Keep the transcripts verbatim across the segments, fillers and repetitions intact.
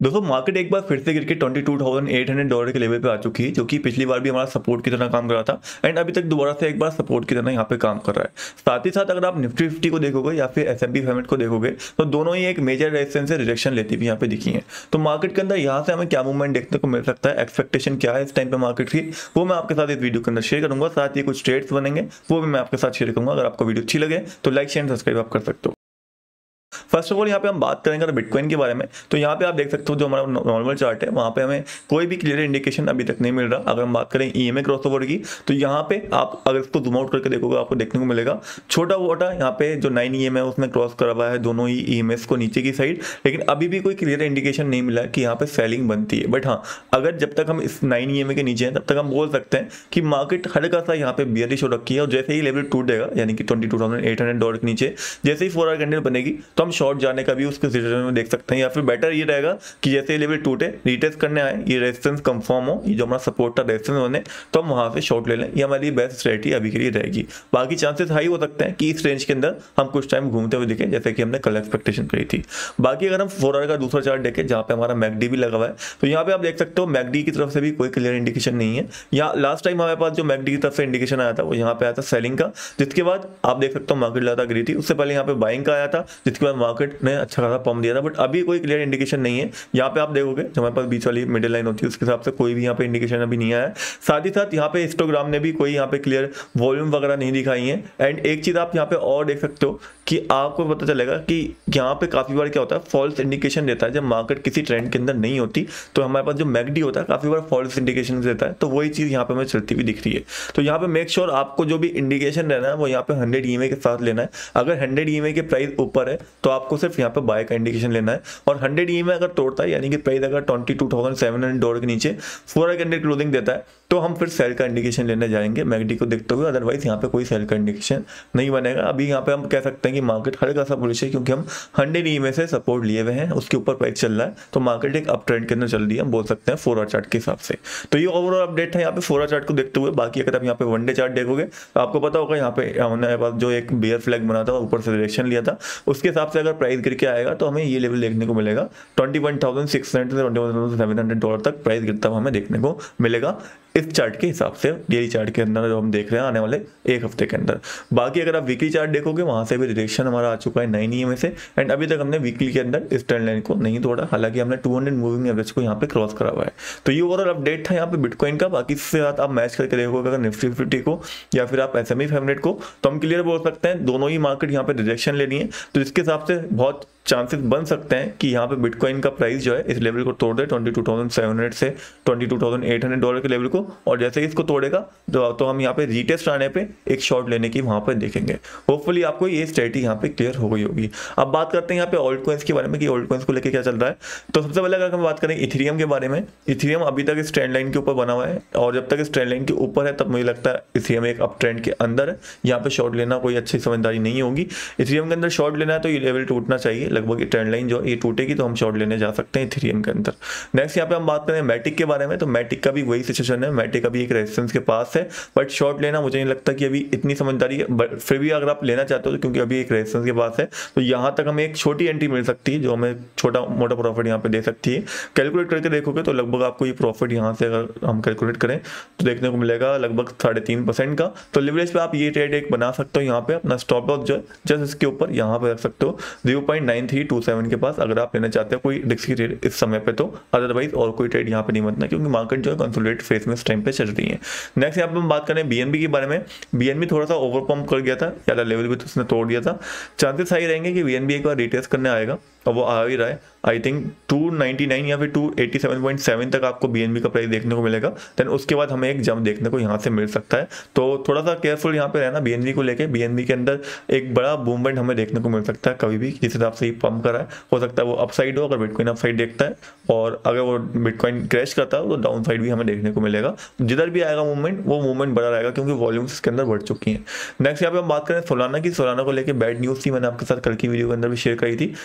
दोस्तों मार्केट एक बार फिर से गिर के बाईस हज़ार आठ सौ डॉलर के लेवल पे आ चुकी है, जो कि पिछली बार भी हमारा सपोर्ट की तरह काम कर रहा था एंड अभी तक दोबारा से एक बार सपोर्ट की तरह यहाँ पे काम कर रहा है। साथ ही साथ अगर आप निफ्टी फिफ्टी को देखोगे या फिर S and P five hundred को देखोगे तो दोनों ही एक मेजर रेजिस्टेंस से रिजेक्शन लेती हुई यहाँ पे दिखी है। तो मार्केट के अंदर यहाँ से हमें क्या मूवमेंट देखने को मिल सकता है, एक्सपेक्टेशन क्या है इस टाइम पे मार्केट की, वो मैं आपके साथ इस वीडियो के अंदर शेयर करूंगा। साथ ही कुछ ट्रेड्स बनेंगे वो भी मैं आपके साथ शेयर करूंगा। अगर आपको वीडियो अच्छी लगे तो लाइक शेयर सब्सक्राइब आप कर सकते हो। फर्स्ट ऑफ ऑल यहाँ पे हम बात करेंगे अगर बिटकॉइन के बारे में, तो यहाँ पे आप देख सकते हो जो हमारा नॉर्मल चार्ट है वहाँ पे हमें कोई भी क्लियर इंडिकेशन अभी तक नहीं मिल रहा। अगर हम बात करें ईएमए क्रॉसओवर की तो यहाँ पे आप अगर इसको जूम आउट करके देखोगे आपको देखने को मिलेगा छोटा मोटा यहाँ पे जो नाइन ईएमए है उसमें क्रॉस करा हुआ है दोनों ही ईएमएस को नीचे की साइड, लेकिन अभी भी कोई क्लियर इंडिकेशन नहीं मिला कि यहाँ पे सेलिंग बनती है। बट हाँ, अगर जब तक हम इस नाइन ईएमए के नीचे हैं तब तक हम बोल सकते हैं कि मार्केट हल्का सा यहाँ पे बियरिश हो रखी है और जैसे ही लेवल टूटेगा यानी कि twenty two thousand eight hundred dollar के नीचे जैसे ही फोर आवर कैंडल बनेगी तो हम शॉर्ट जाने का भी उसके सिचुएशन में देख सकते हैं। या फिर बेटर ये रहेगा कि जैसे लेवल टूटे रीटेस्ट करने आए, ये रेजिस्टेंस कंफर्म हो, ये जो हमारा सपोर्ट था रेजिस्टेंस होने, तो हम वहां से शॉर्ट ले लें। ये हमारी बेस्ट स्ट्रेटजी अभी के लिए रहेगी। बाकी चांसेस हाई हो सकते हैं कि इस रेंज के अंदर हम कुछ टाइम घूमते हुए दिखे जैसे कि हमने कल एक्सपेक्टेशन करी थी। बाकी अगर हम फोर आवर का दूसरा चार्ट देखें जहां पे हमारा मैकडी भी लगा हुआ है तो यहाँ पे आप देख सकते हो मैकडी की तरफ से भी कोई क्लियर इंडिकेशन नहीं है। यहाँ लास्ट टाइम हमारे पास जो मैकडी की तरफ से इंडिकेशन आया था वो यहाँ पे आया था सेलिंग का, जिसके बाद आप देख सकते हो मार्केट ज्यादा गिरी थी। उससे पहले यहाँ पे बाइंग का आया था जिसके बाद मार्केट ने अच्छा खासा पंप दिया था। बट अभी कोई क्लियर इंडिकेशन नहीं है। यहाँ पे आप देखोगे जो हमारे पास बीच वाली मिडिल लाइन होती है उसके हिसाब से कोई भी यहाँ पे इंडिकेशन अभी नहीं आया है। साथ ही साथ यहाँ पे हिस्टोग्राम ने भी कोई यहाँ पे क्लियर वॉल्यूम वगैरह नहीं दिखाई है। एंड एक चीज आप यहाँ पे और देख सकते हो कि आपको पता चलेगा कि यहाँ पे काफी बार क्या होता है फॉल्स इंडिकेशन देता है। जब मार्केट किसी ट्रेंड के अंदर नहीं होती तो हमारे पास जो मैकडी होता है काफी बार फॉल्स इंडिकेशन देता है। तो वही चीज यहाँ पे हमें चलती हुई दिख रही है। तो यहाँ पे मेक श्योर आपको जो भी इंडिकेशन लेना है वो यहाँ पे हंड्रेड ईएमए के साथ लेना है। अगर हंड्रेड ईएमए के प्राइस ऊपर है तो आपको सिर्फ यहाँ पे बाय का इंडिकेशन लेना है। और हंड्रेड ईएमए अगर तोड़ता है यानी कि प्राइस अगर twenty two thousand seven hundred dollar के नीचे फोर आवर कैंडल क्लोजिंग देता है तो हम फिर सेल का इंडिकेशन लेने जाएंगे मैकडी को देखते हुए। अदरवाइज यहाँ पे कोई सेल का इंडिकेशन नहीं बनेगा। अभी यहाँ पे हम कह सकते हैं कि मार्केट हल्का सा बुलिश है क्योंकि हम हंड्रेड ईएमए से सपोर्ट लिए हुए हैं, उसके ऊपर प्राइस चल रहा है। तो मार्केट एक अप ट्रेंड के अंदर चल रही है हम बोल सकते हैं फोर आवर चार्ट के हिसाब से। तो ये ओवरऑल अपडेट है यहाँ पे फोर आवर चार्ट को देखते हुए। बाकी अगर आप यहाँ पे वन डे चार्ट देखोगे तो आपको पता होगा यहाँ पे हमारे पास जो एक बेयर फ्लैग बना था ऊपर से डायरेक्शन लिया था उसके हिसाब से अगर प्राइस गिर के आएगा तो हमें ये लेवल देखने को मिलेगा twenty one thousand six hundred से twenty one thousand seven hundred dollar तक प्राइस गिरता हुआ हमें देखने को मिलेगा इस चार्ट के हिसाब से, डेली चार्ट के अंदर जो हम देख रहे हैं आने वाले एक हफ्ते के अंदर। बाकी अगर आप वीकली चार्ट देखोगे वहां से भी रिजेक्शन हमारा आ चुका है नाइन ईएमए से एंड अभी तक हमने वीकली के अंदर इस ट्रेंड लाइन को नहीं तोड़ा। हालांकि हमने टू हंड्रेड मूविंग एवरेज को यहाँ पे क्रॉस करा हुआ है। तो ये ओवरऑल अपडेट था यहाँ पे बिटकॉइन का। बाकी इससे साथ आप मैच करके देखोगे अगर निफ्टी फिफ्टी को या फिर आप S and P five hundred को तो हम क्लियर बोल सकते हैं दोनों ही मार्केट यहाँ पे रिजेक्शन लेनी है। तो इसके हिसाब से बहुत चांसेस बन सकते हैं कि यहाँ पे बिटकॉइन का प्राइस जो है इस लेवल को तोड़ दे twenty two thousand seven hundred से twenty two thousand eight hundred dollar के लेवल को। और जैसे ही इसको तोड़ेगा तो, तो हम यहाँ पे रीटेस्ट आने पे एक शॉर्ट लेने की वहां पे देखेंगे। होपफुली आपको ये स्ट्रेटजी यहाँ पे क्लियर हो गई होगी। अब बात करते हैं यहाँ पे ऑल्ट कॉइंस के बारे में कि ऑल्ट कॉइंस को लेकर क्या चल रहा है। तो सबसे पहले अगर हम बात करें इथेरियम के बारे में, इथेरियम अभी तक इस ट्रेंड लाइन के ऊपर बना हुआ है और जब तक इस ट्रेंड लाइन के ऊपर है तब मुझे लगता है इथेरियम एक अप ट्रेंड के अंदर है। यहाँ पे शॉर्ट लेना कोई अच्छी समझदारी नहीं होगी। इथेरियम के अंदर शॉर्ट लेना है तो ये लेवल टूटना चाहिए, लगभग ट्रेंड लाइन जो ये टूटेगी तो हम शॉर्ट लेने जा सकते हैं इथेरियम के अंदर। नेक्स्ट यहाँ पे हम बात करें मैटिक के बारे में, तो मैटिक का भी वही सिचुएशन है। मैटिक अभी एक रेजिस्टेंस के पास है बट शॉर्ट लेना मुझे नहीं लगता कि अभी इतनी समझदारी है। बट फिर भी अगर आप लेना चाहते हो तो क्योंकि अभी एक रेजिस्टेंस के पास है तो यहाँ तक हमें एक छोटी एंट्री मिल सकती है जो हमें छोटा मोटा प्रॉफिट यहाँ पे दे सकती है। कैलकुलेट करके देखोगे तो लगभग आपको ये प्रॉफिट यहाँ से अगर हम कैलकुलेट करें तो देखने को मिलेगा लगभग साढ़े तीन परसेंट का। तो लिवरेज पे आप ये ट्रेड एक बना सकते हो। यहाँ पे अपना स्टॉप लॉस जो है जस्ट इसके ऊपर यहाँ पे रख सकते हो zero point nine three two seven के पास अगर आप लेना चाहते हो कोई रिस्की ट्रेड इस समय पे। तो अदरवाइज और कोई ट्रेड यहाँ पे नहीं बनना क्योंकि मार्केट जो है कंसोलिडेट फेज में इस टाइम पे चल रही है। नेक्स्ट यहाँ पे हम बात करें बीएनबी के बारे में। बीएनबी थोड़ा सा ओवर पंप कर गया था, ज्यादा लेवल भी तो उसने तोड़ दिया था। चांसेस हाई रहेंगे कि बीएनबी एक बार रिटेस्ट करने आएगा और वो आ ही रहा है। I think two ninety nine या फिर two eighty seven point seven तक आपको बीएनबी का प्राइस देखने को मिलेगा। देन उसके बाद हमें एक जंप देखने को यहाँ से मिल सकता है। तो थोड़ा सा केयरफुल यहाँ पे रहना बीएनबी को लेके। बीएनबी के अंदर एक बड़ा मूवमेंट हमें देखने को मिल सकता है कभी भी, जिस हिसाब से पंप करा है हो सकता है वो अपसाइड हो अगर बिटकॉइन अपसाइड देखता है, और अगर वो बिटकॉइन क्रैश करता है तो डाउन साइड भी हमें देखने को मिलेगा। जिधर भी आएगा मूवमेंट वो मूवमेंट बड़ा रहेगा क्योंकि वॉल्यूम्स इसके अंदर बढ़ चुकी हैं। नेक्स्ट यहाँ पे हम बात करें सोलाना की। सोलाना को लेकर बैड न्यूज़ थी, मैंने आपके साथ कल की वीडियो के अंदर भी शेयर करी थी। सोलाना के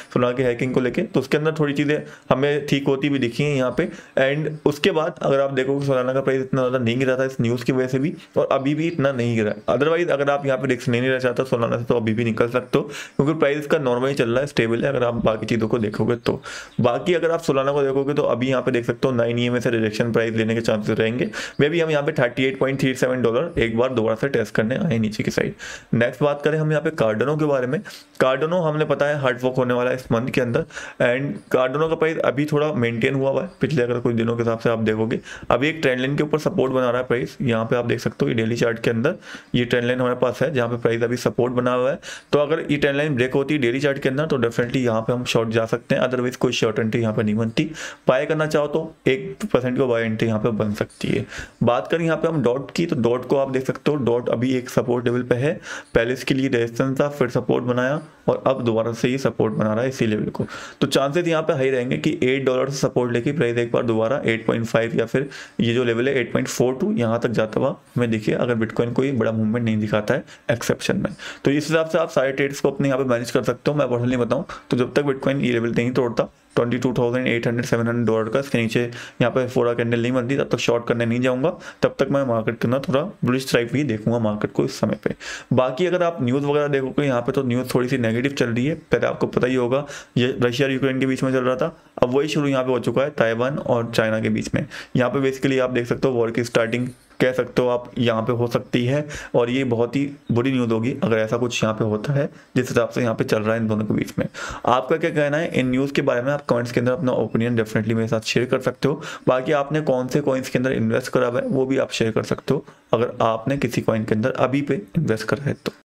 हैकिंग को लेके, तो उसके अंदर थोड़ी चीज़ें हमें ठीक होती भी दिखी हैं यहाँ पे। एंड उसके बाद अगर आप देखो सोलाना का प्राइस इतना ज़्यादा नहीं गिरा था इस न्यूज़ की वजह से भी, और अभी भी इतना नहीं गिरा। अदरवाइज अगर आप यहाँ पे रिस्क नहीं लेना चाहते सोलाना से तो अभी भी निकल सकते हो, क्योंकि प्राइस का नॉर्मली चल रहा है, स्टेबल है अगर आप बाकी चीज़ों को देखोगे तो। बाकी अगर आप सोलाना को देखोगे तो अभी यहाँ पे देख सकते हो नाइन ई एम ए से रिजेक्शन प्राइस लेने के चांसेस रहेंगे। मे भी हम यहाँ पे thirty eight point three seven dollar एक बार दोबारा से टेस्ट करने आए नीचे की साइड। नेक्स्ट बात करें हम यहाँ पे कार्डनो के बारे में। कार्डनो हमने पता है हार्ड वर्क होने वाला है इस मंथ के अंदर, एंड कार्डनो का प्राइस अभी थोड़ा मेंटेन हुआ हुआ है पिछले अगर कुछ दिनों के हिसाब से आप देखोगे। अभी एक ट्रेंड लाइन के ऊपर सपोर्ट बना रहा है प्राइस, यहाँ पे आप देख सकते हो ये डेली चार्ट के अंदर ये ट्रेंड लाइन हमारे पास है जहाँ पे प्राइस अभी सपोर्ट बना हुआ है। तो अगर ये ट्रेंड लाइन ब्रेक होती है डेली चार्ट के अंदर तो डेफिनेटली यहाँ पे हम शॉर्ट जा सकते हैं, अदरवाइज कोई शॉर्ट एंट्री यहाँ पे नहीं बनती। बाय करना चाहो तो एक परसेंट को बाय एंट्री यहाँ पे बन सकती है। बात करें यहाँ पे हम डॉट की, तो डॉट को आप देख सकते हो डॉट अभी एक सपोर्ट लेवल पे है, पहले इसके लिए रेजिस्टेंस था फिर सपोर्ट बनाया और अब दोबारा से ही सपोर्ट बना रहा है इसी लेवल को। तो चांसेस यहाँ पे हाई रहेंगे कि एट डॉलर से सपोर्ट लेके प्राइस एक बार दोबारा एट पॉइंट फाइव या फिर ये जो लेवल है एट पॉइंट फोर टू यहाँ तक जाता हुआ हमें देखिए, अगर बिटकॉइन कोई बड़ा मूवमेंट नहीं दिखाता है एक्सेप्शन में। तो इस हिसाब से आप सारे ट्रेड्स को अपने यहाँ पे मैनेज कर सकते हो। मैं पर्सनली बताऊँ तो जब तक बिटकॉइन ये लेवल नहीं तोड़ता twenty two thousand eight hundred seven hundred dollar का, इसके नीचे यहाँ पे फोरा कैंडल नहीं बनती तब तक शॉर्ट करने नहीं जाऊंगा, तब तक मैं मार्केट के अंदर थोड़ा बुलिश टाइप ही देखूंगा मार्केट को इस समय पे। बाकी अगर आप न्यूज़ वगैरह देखोगे यहाँ पे तो न्यूज़ थोड़ी सी नेगेटिव चल रही है। पहले आपको पता ही होगा ये रशिया और यूक्रेन के बीच में चल रहा था, अब वही शुरू यहाँ पे हो चुका है ताइवान और चाइना के बीच में। यहाँ पे बेसिकली आप देख सकते हो वॉर की स्टार्टिंग कह सकते हो आप यहाँ पे हो सकती है, और ये बहुत ही बुरी न्यूज़ होगी अगर ऐसा कुछ यहाँ पे होता है जिस हिसाब से यहाँ पे चल रहा है इन दोनों के बीच में। आपका क्या कहना है इन न्यूज़ के बारे में? आप कमेंट्स के अंदर अपना ओपिनियन डेफिनेटली मेरे साथ शेयर कर सकते हो। बाकी आपने कौन से कॉइन्स के अंदर इन्वेस्ट करा हुआ है वो भी आप शेयर कर सकते हो, अगर आपने किसी कॉइन के अंदर अभी पे इन्वेस्ट करा है तो।